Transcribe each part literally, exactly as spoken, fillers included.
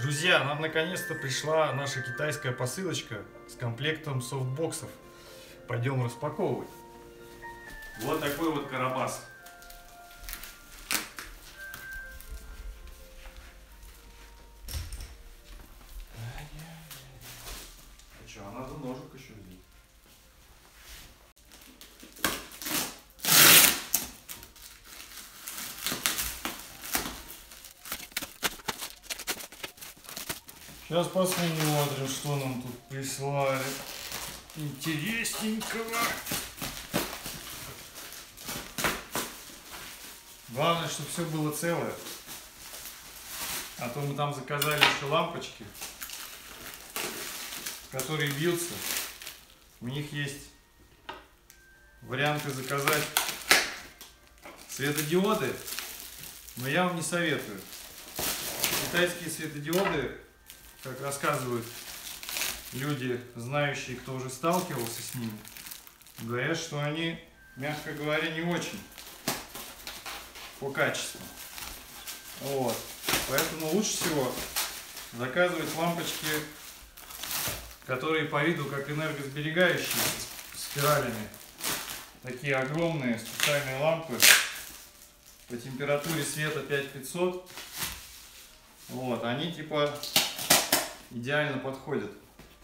Друзья, нам наконец-то пришла наша китайская посылочка с комплектом софтбоксов. Пойдем распаковывать. Вот такой вот карабас. А что, а надо ножик еще взять. Сейчас посмотрим, что нам тут прислали интересненького. Главное, чтобы все было целое. А то мы там заказали еще лампочки, которые бьются. У них есть варианты заказать светодиоды, но я вам не советую. Китайские светодиоды, как рассказывают люди, знающие, кто уже сталкивался с ними, говорят, что они, мягко говоря, не очень по качеству. Вот. Поэтому лучше всего заказывать лампочки, которые по виду как энергосберегающие, с спиралями. Такие огромные специальные лампы по температуре света пять тысяч пятьсот. Вот, они типа идеально подходят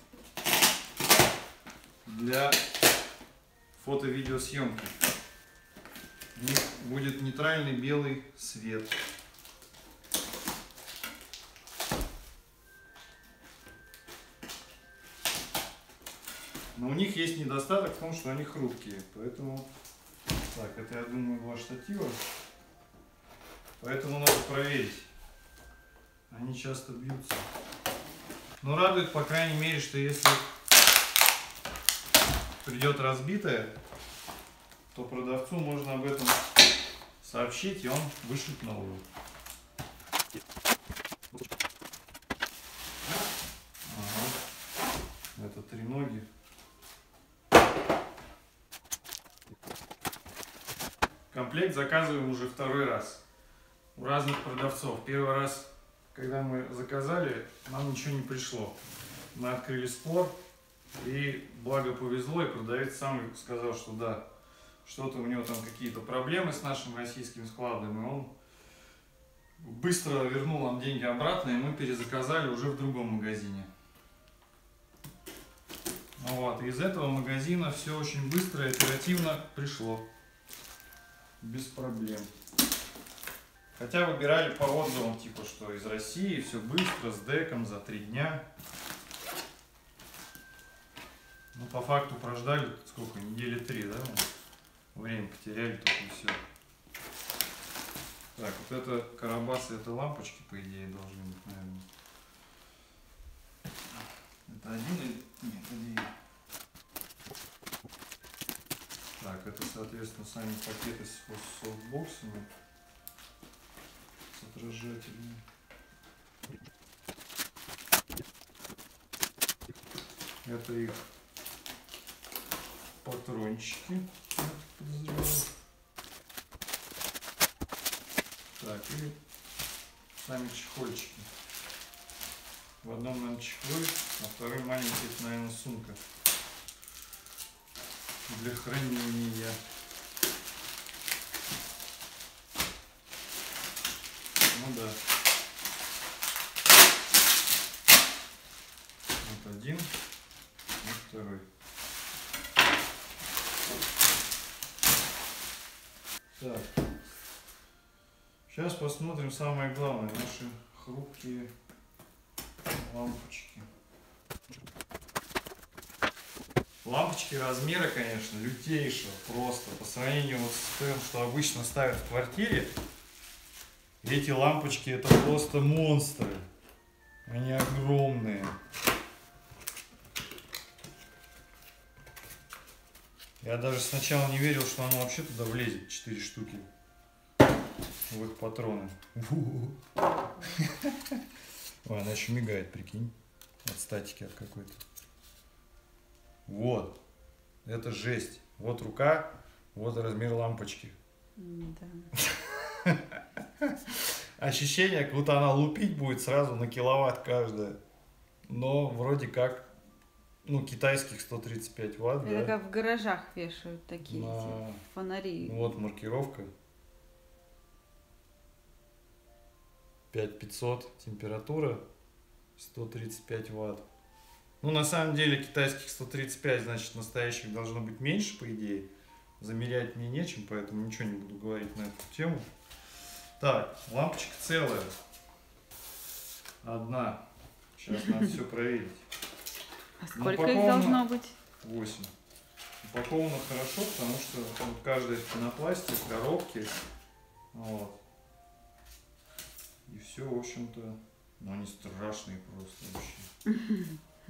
для фото-видеосъемки. У них будет нейтральный белый свет. Но у них есть недостаток в том, что они хрупкие. Поэтому... Так, это, я думаю, два штатива. Поэтому надо проверить. Они часто бьются. Но радует, по крайней мере, что если придет разбитая, то продавцу можно об этом сообщить, и он вышлет новую. Ага. Это треноги. Комплект заказываем уже второй раз у разных продавцов. Первый раз, когда мы заказали, нам ничего не пришло. Мы открыли спор, и благо повезло, и продавец сам сказал, что да, что-то у него там какие-то проблемы с нашим российским складом, и он быстро вернул нам деньги обратно, и мы перезаказали уже в другом магазине. Вот, и из этого магазина все очень быстро и оперативно пришло. Без проблем. Хотя выбирали по отзывам, типа, что из России все быстро, с деком, за три дня. Ну, по факту прождали, сколько, недели три, да? Время потеряли только и все. Так, вот это карабасы, это лампочки, по идее, должны быть, наверное. Это один или... Нет, один. Так, это, соответственно, сами пакеты с софтбоксами, с отражателями. Это их патрончики. Так, и сами чехольчики. В одном, наверное, чехлы, а второй маленький, это, наверное, сумка для хранения. Ну да. Вот один, вот второй. Так. Сейчас посмотрим самое главное, наши хрупкие лампочки. Лампочки размера, конечно, лютейшего просто. По сравнению вот с тем, что обычно ставят в квартире, эти лампочки это просто монстры. Они огромные. Я даже сначала не верил, что оно вообще туда влезет. Четыре штуки в их патроны. Ой, она еще мигает, прикинь. От статики от какой-то. Вот. Это жесть. Вот рука, вот размер лампочки. Да. ощущение, как будто она лупить будет сразу на киловатт каждая. Но вроде как, ну, китайских сто тридцать пять ватт, Это да? как в гаражах вешают такие На... эти фонари. Вот маркировка. пять тысяч пятьсот температура, сто тридцать пять ватт. Ну, на самом деле, китайских сто тридцать пять, значит, настоящих должно быть меньше, по идее. Замерять мне нечем, поэтому ничего не буду говорить на эту тему. Так, лампочка целая. Одна. Сейчас надо все проверить. А сколько их должно быть? восемь. Упаковано хорошо, потому что вот каждая в пенопласте, в коробке. Вот. И все, в общем-то, ну они страшные просто вообще.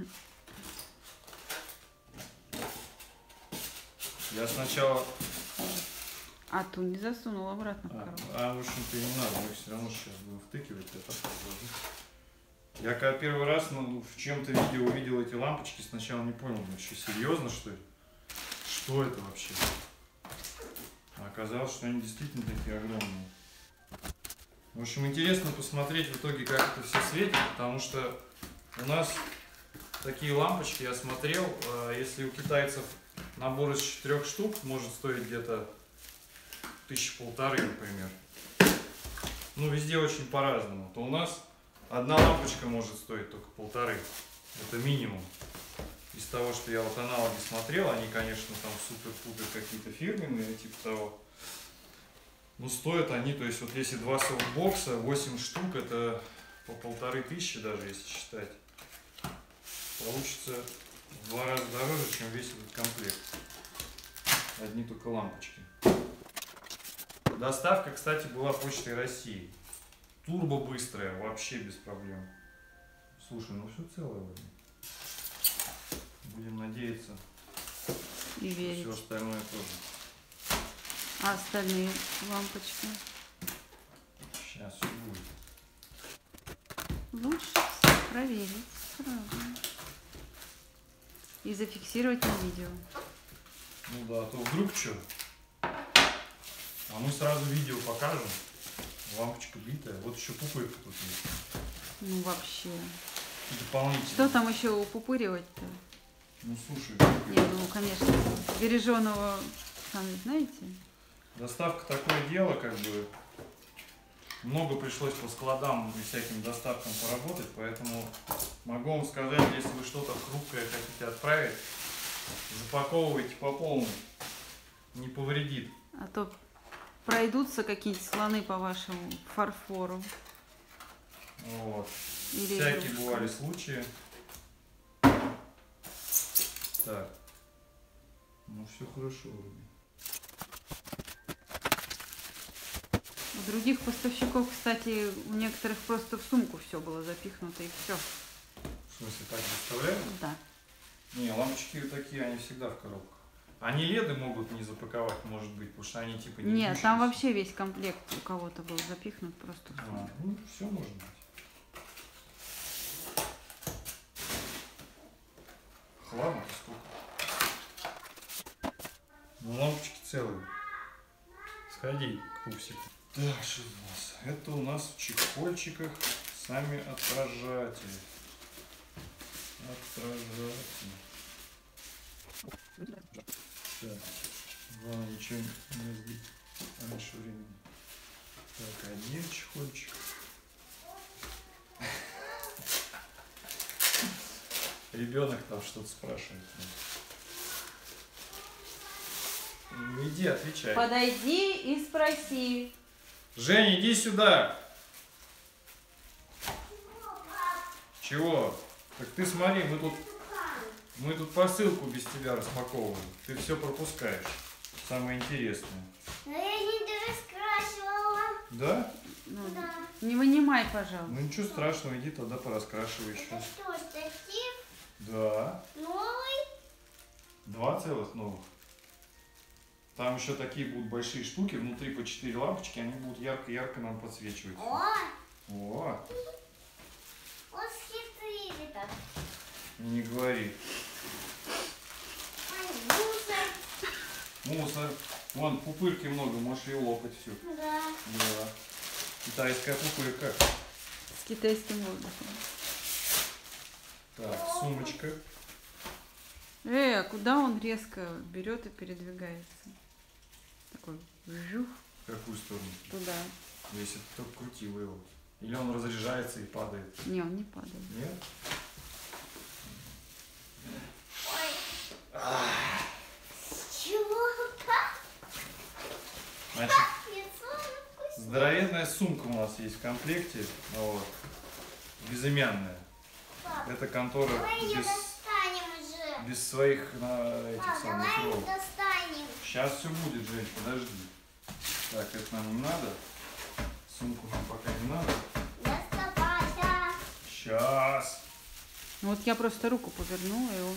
Я сначала... А ту не засунул обратно в А, коробку. а в общем-то и не надо, мы все равно сейчас будем втыкивать это. Я когда первый раз ну, в чем-то видео увидел эти лампочки, сначала не понял, вообще серьезно что ли? Что это вообще? А оказалось, что они действительно такие огромные. В общем, интересно посмотреть в итоге, как это все светит, потому что у нас такие лампочки, я смотрел, если у китайцев набор из четырех штук может стоить где-то тысячи полторы, например. Ну, везде очень по-разному. То у нас одна лампочка может стоить только полторы. Это минимум. Из того, что я вот аналоги смотрел, они, конечно, там супер-пупер какие-то фирменные, типа того. Ну, стоят они, то есть, вот если два софтбокса, восемь штук, это по полторы тысячи даже, если считать. Получится в два раза дороже, чем весь этот комплект. Одни только лампочки. Доставка, кстати, была Почтой России. Турбо быстрая, вообще без проблем. Слушай, ну все целое вроде. Будем надеяться, И верить. все остальное тоже. А остальные лампочки? Сейчас все будет. Лучше все проверить сразу. И зафиксировать на видео. Ну да, а то вдруг что. А мы сразу видео покажем. Лампочка битая. Вот еще пупырка тут есть. Ну вообще. Дополнительно. Что там еще упупыривать-то? Ну слушай. Не, ну конечно, береженого, сами знаете. Доставка такое дело, как бы. Много пришлось по складам и всяким доставкам поработать, поэтому могу вам сказать, если вы что-то хрупкое хотите отправить, запаковывайте по полной. Не повредит. А то пройдутся какие-нибудь слоны по вашему фарфору. Вот. Или Всякие игрушка. бывали случаи. Так. Ну все хорошо вроде. У других поставщиков, кстати, у некоторых просто в сумку все было запихнуто и все. В смысле, так доставляют? Да. Не, лампочки такие, они всегда в коробках. Они леды могут не запаковать, может быть, потому что они типа не Нет, там вмещаются. вообще весь комплект у кого-то был запихнут просто в А, сумку. ну, все может быть. Хлама-то сколько. Ну, лампочки целые. Сходи к пупсику. Так, что у нас? Это у нас в чехольчиках сами отражатели. Отражатели. Так, главное ничего не разбить раньше времени. Так, один чехольчик. Ребенок там что-то спрашивает. Ну, иди, отвечай. Подойди и спроси. Женя, иди сюда. Чего? Так ты смотри, мы тут, мы тут посылку без тебя распаковываем. Ты все пропускаешь. Самое интересное. Но я не раскрашивала. Да? Ну, Да. не вынимай, пожалуйста. Ну ничего страшного, иди тогда пораскрашивай еще. Это что, штатив Да. новый? Два целых новых. Там еще такие будут большие штуки, внутри по четыре лампочки, они будут ярко-ярко нам подсвечивать. О, О, вот схитрили так. не говори. Ай, мусор. Мусор. Вон, пупырки много, можешь ее лопать всю. Да. Да. Китайская пупырка. С китайским воздухом. Так, сумочка. Эй, а куда он резко берет и передвигается? Такой вжух В какую сторону? туда. Если ты только крутил его. Или он разряжается и падает. Не, он не падает. Нет? Ой. С чего? Значит, Лицо вкусно. здоровенная сумка у нас есть в комплекте. Вот. Безымянная. Пап, Это контора давай ее без, достанем уже. без своих на этих Пап, самых давай ее ров. достанем. Сейчас все будет, Жень, подожди. Так, это нам не надо. Сумку нам пока не надо. Доставайся. Сейчас. Ну вот я просто руку повернула, и он...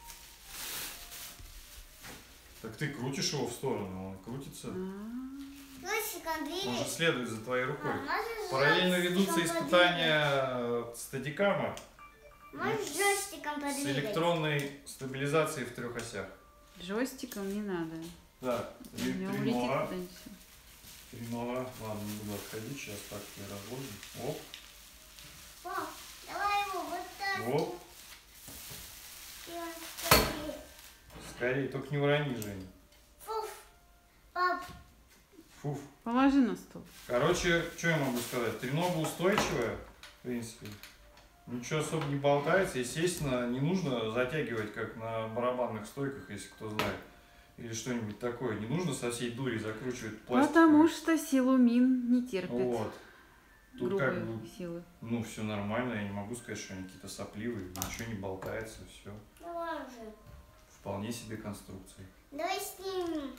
Так ты крутишь его в сторону, он крутится. Носиком Он двигай. же следует за твоей рукой. А, можешь Параллельно джойстиком ведутся подвигать? испытания стадикама Можешь джойстиком с подвигать? электронной стабилизацией в трех осях. Джойстиком не надо. Да, У три меня три улетит нога. куда-нибудь всё. Три нога. Ладно, не буду отходить, сейчас так я разложу. Оп, Пап, давай его вот так. оп. И он скорее. Скорее, только не урони, Жень. Фуф. Пап, Фуф. Положи на стол. Короче, что я могу сказать? Тренога устойчивая, в принципе. Ничего особо не болтается. Естественно, не нужно затягивать, как на барабанных стойках, если кто знает. Или что-нибудь такое. Не нужно со всей дури закручивать пластик. Потому что силумин не терпит Вот. Тут грубые как бы, силы. ну, все нормально. Я не могу сказать, что они какие-то сопливые. Ничего не болтается, все. давай уже. Вполне себе конструкции. Давай снимем.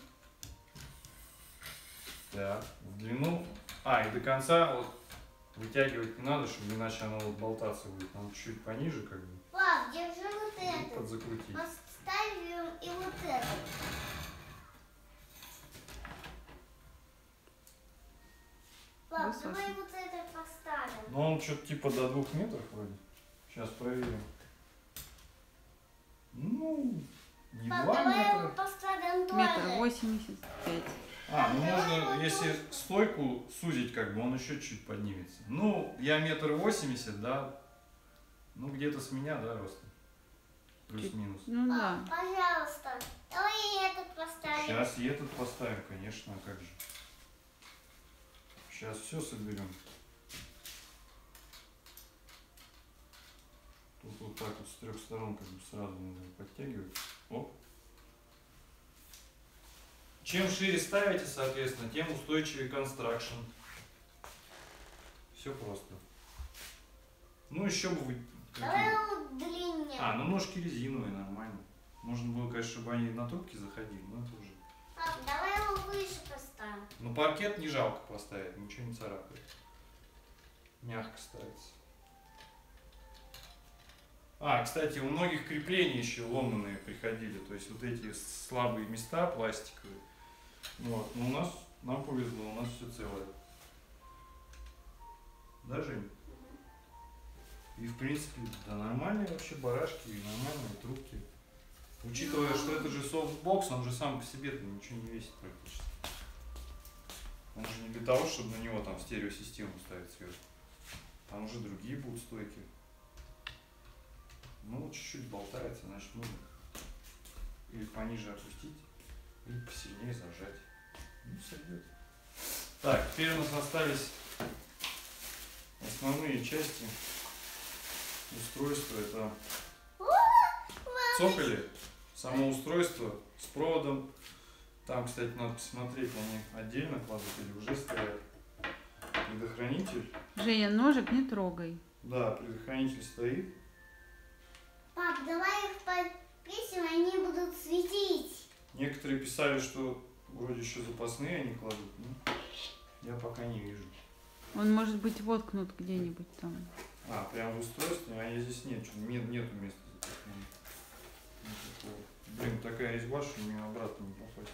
Так, в длину. А, и до конца вот вытягивать не надо, чтобы иначе оно вот болтаться будет. Надо чуть-чуть пониже, как бы, Пап, держи вот и это. подзакрутить. Поставим и вот это. Пап, Высохнет. давай вот это поставим. Ну, он что-то типа до двух метров вроде. Сейчас проверим. Ну, не Пап, два давай его метра. поставим тоже. Метр восемьдесят пять. А, ну можно, если стойку сузить, как бы он еще чуть поднимется. Ну, я метр восемьдесят, да. Ну, где-то с меня, да, роста. Плюс-минус. Ну да. Пап, пожалуйста, давай и этот поставим. Сейчас и этот поставим, конечно, а как же. Сейчас все соберем. Тут вот так вот с трех сторон как бы сразу надо подтягивать. Оп. Чем шире ставите, соответственно, тем устойчивее констракшн. Все просто. Ну еще бы вы... Давай какие- его длиннее. А, ну ножки резиновые, нормально. Можно было, конечно, чтобы они на трубки заходили, но это уже... Пап, давай его выше поставим. Ну паркет не жалко поставить, ничего не царапает. Мягко ставится. А, кстати, у многих крепления еще ломаные приходили, то есть вот эти слабые места пластиковые. Вот, но у нас, нам повезло, у нас все целое. Да, Жень? И в принципе, да, нормальные вообще барашки и нормальные трубки. Учитывая, что это же софтбокс, он же сам по себе ничего не весит практически. Он же не для того, чтобы на него там стереосистему ставить сверху. Там уже другие будут стойки. Ну, чуть-чуть болтается, значит нужно или пониже опустить, или посильнее зажать. Ну, сойдет. Так, теперь у нас остались основные части устройства. Это цоколи, само устройство с проводом. Там, кстати, надо посмотреть, они отдельно кладут или уже стоят. Предохранитель. Женя, ножик не трогай. Да, предохранитель стоит. Пап, давай их повесим, они будут светить. Некоторые писали, что вроде еще запасные они кладут. Ну, я пока не вижу. Он может быть воткнут где-нибудь там. А, прям в устройстве, а я здесь нет, нет нету места запасного. Никакого. Блин, такая резьба, что мне обратно не попасть.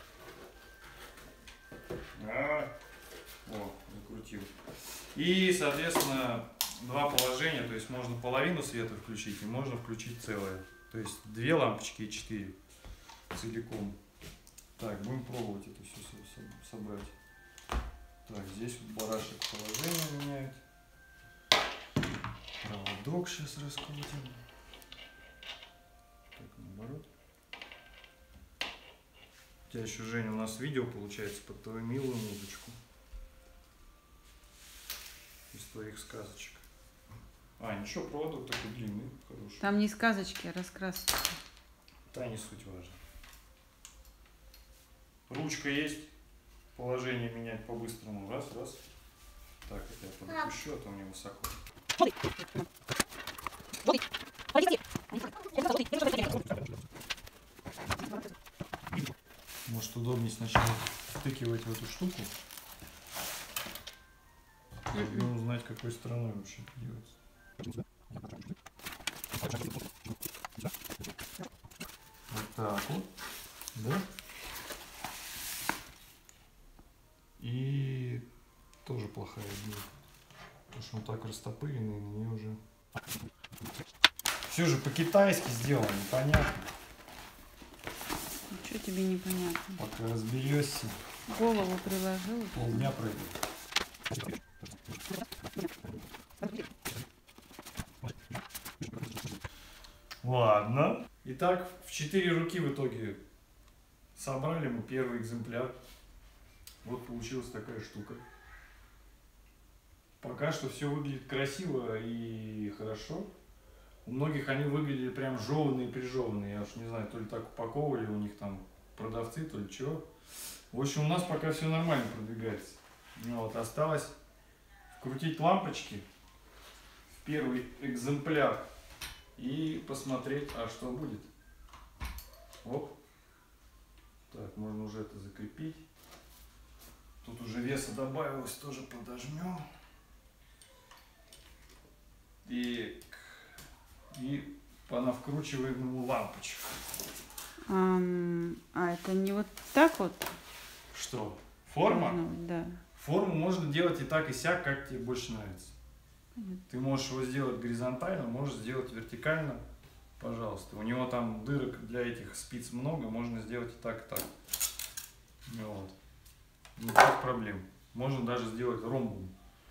А, о, закрутил. И, соответственно, два положения, то есть можно половину света включить и можно включить целое. То есть две лампочки и четыре целиком. Так, будем пробовать это все собрать. Так, здесь вот барашек положение меняет. Проводок сейчас раскрутим. Так, наоборот. У тебя еще, Женя, у нас видео получается под твою милую музычку. Из твоих сказочек. А, ничего, проводок такой длинный, хороший. Там не сказочки, а раскраски. Да, не суть важно. Ручка есть. Положение менять по-быстрому. Раз, раз. Так, это я подопущу, а то мне высоко. Может, удобнее сначала втыкивать в эту штуку, чтобы узнать, какой стороной вообще это делается. Вот так вот, да? И тоже плохая идея, потому что он так растопыренный, на нее уже... Все же по-китайски сделано, непонятно. Ну, что тебе непонятно? Пока разберешься, Голову приложил. полдня пройдет. Ладно. Итак, в четыре руки в итоге собрали мы первый экземпляр. Вот получилась такая штука. Пока что все выглядит красиво и хорошо. У многих они выглядели прям жеванные, прижеванные. Я уж не знаю, то ли так упаковывали у них там продавцы, то ли чего. В общем, у нас пока все нормально продвигается. Ну, вот, осталось вкрутить лампочки в первый экземпляр и посмотреть, а что будет. Оп. Так, можно уже это закрепить. Тут уже веса добавилось, тоже подожмем. И, и понавкручиваем лампочку. А, а это не вот так вот? Что? Форма? Ну, да. Форму можно делать и так, и сяк, как тебе больше нравится. Понятно. Ты можешь его сделать горизонтально, можешь сделать вертикально. Пожалуйста. У него там дырок для этих спиц много, можно сделать и так, и так. Вот. Никаких проблем. Можно даже сделать ромбом.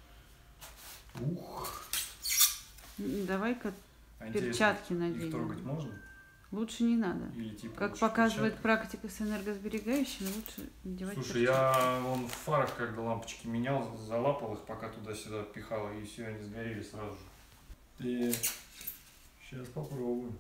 Ух. Давай-ка А перчатки интересно, наденем. их трогать можно? Лучше не надо. Или типа Как лучше показывает перчатки? практика с энергосберегающими, лучше надевать Слушай, перчатки. я вон в фарах, когда лампочки менял, залапал их, пока туда-сюда пихал, и все, они сгорели сразу же. И сейчас попробуем.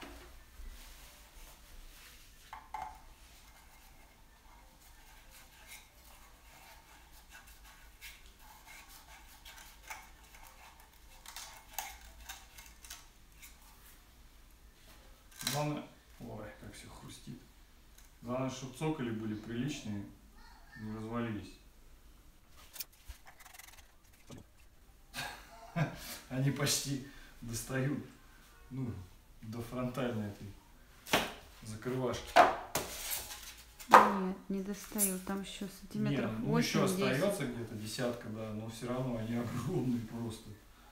Главное, ой, как все хрустит. Главное, чтобы цоколи были приличные, не развалились. Они почти достают, ну, до фронтальной этой закрывашки. Нет, не достаю. Там еще сантиметров Нет, ну еще восемь-десять. остается где-то десятка, да, но все равно они огромные просто.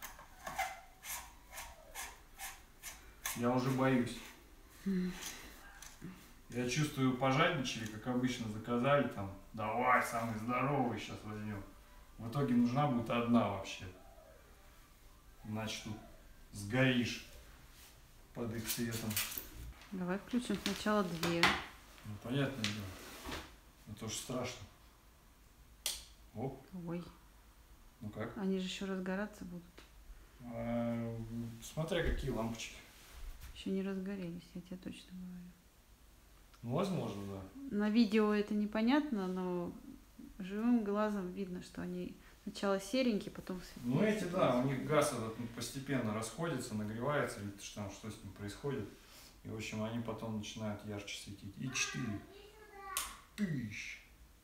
Я уже боюсь. Я чувствую, пожадничали, как обычно, заказали там, давай, самый здоровый сейчас возьмем. В итоге нужна будет одна вообще. Иначе тут сгоришь под их светом. Давай включим сначала две. Ну, понятное дело. Это уж страшно. Оп, Ой, ну как? они же еще разгораться будут. А, смотря какие лампочки. Еще не разгорелись, я тебе точно говорю. Ну, возможно, да. На видео это непонятно, но живым глазом видно, что они сначала серенькие, потом светлее. Ну эти, да, у них газ этот постепенно расходится, нагревается, или что там, что с ним происходит. И, в общем, они потом начинают ярче светить. И четыре. Тыщ.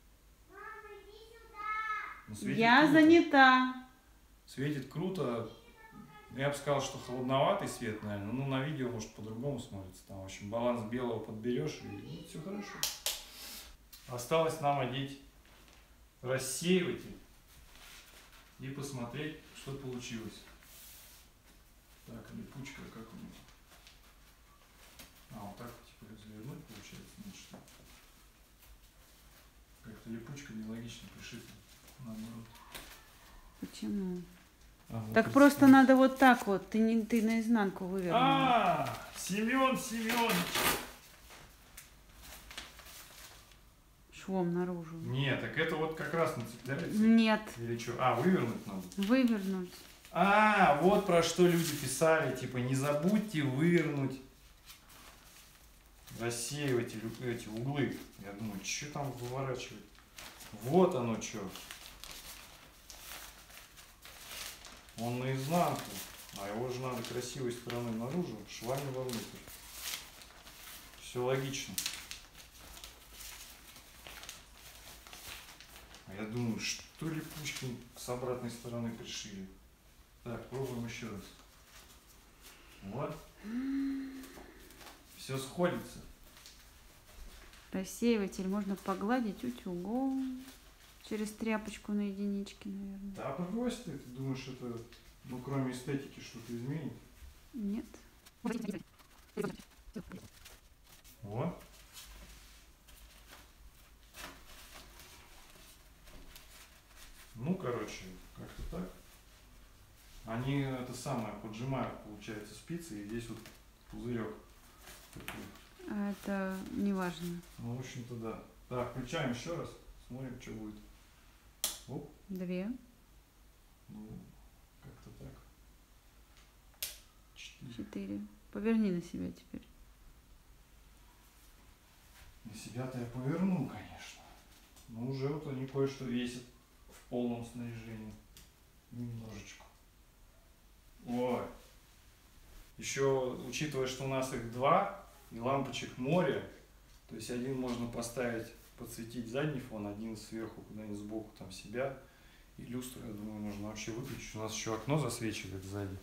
Ну, светит Я круто. занята. Светит круто. Я бы сказал, что холодноватый свет, наверное. Ну, на видео, может, по-другому смотрится. Там, в общем, баланс белого подберешь, и ну, все хорошо. Осталось нам одеть рассеиватель и посмотреть, что получилось. Так, липучка как у него. А, вот так типа завернуть получается, значит. Как-то липучка нелогично пришита. наоборот. Почему? А, вот Так представь. просто надо вот так вот. Ты, не, ты наизнанку вывернул. А, Семен Семенович. Швом наружу. Нет, так это вот как раз нацепляется. Нет. Или что? А, вывернуть надо. Вывернуть. А, вот про что люди писали, типа, не забудьте вывернуть, рассеивать эти, эти углы. Я думаю, что там выворачивать? Вот оно что. Он наизнанку, а его же надо красивой стороной наружу, швами вовнутрь. Все логично. А я думаю, что ли Пушкин с обратной стороны пришили. Так, пробуем еще раз. Вот. Все сходится. Рассеиватель можно погладить утюгом. Через тряпочку на единичке, наверное. Да брось ты, ты думаешь, это, ну кроме эстетики, что-то изменит? Нет. Вот. Ну, короче, как-то так. Они это самое поджимают, получается, спицы, и здесь вот пузырек такой. А это не важно. Ну, в общем-то, да. Так, включаем еще раз, смотрим, что будет. Оп, Две. ну, как-то так. Четыре. Четыре. Поверни на себя теперь. На себя-то я поверну, конечно. Но уже вот они кое-что весят в полном снаряжении. Немножечко. Ой. Еще, учитывая, что у нас их два, и лампочек море, то есть один можно поставить, подсветить задний фон, один сверху, куда-нибудь сбоку, там себя. И люстру, я думаю, можно вообще выключить. У нас еще окно засвечивает сзади.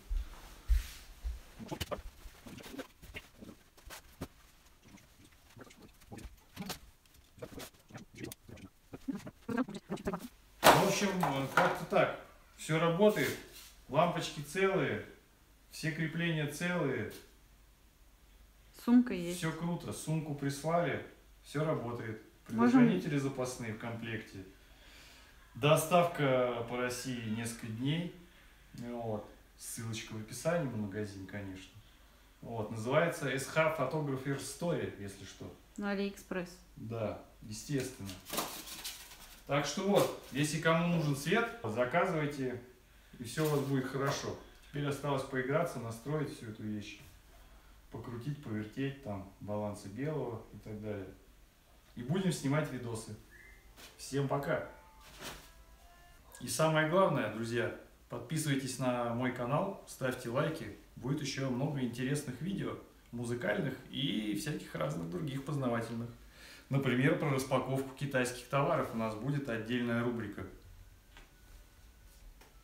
В общем, как-то так. Все работает. Лампочки целые. Все крепления целые. Сумка есть. Все круто. Сумку прислали. Все работает. Можем- Предохранители запасные в комплекте. Доставка по России несколько дней. Вот. Ссылочка в описании на магазин, конечно. Вот. Называется эс эйч Photographer Story, если что. На Алиэкспресс. Да, естественно. Так что вот, если кому нужен свет, заказывайте, и все у вас будет хорошо. Теперь осталось поиграться, настроить всю эту вещь. Покрутить, повертеть, там, балансы белого и так далее. И будем снимать видосы. Всем пока! И самое главное, друзья, подписывайтесь на мой канал, ставьте лайки. Будет еще много интересных видео, музыкальных и всяких разных других познавательных. Например, про распаковку китайских товаров у нас будет отдельная рубрика.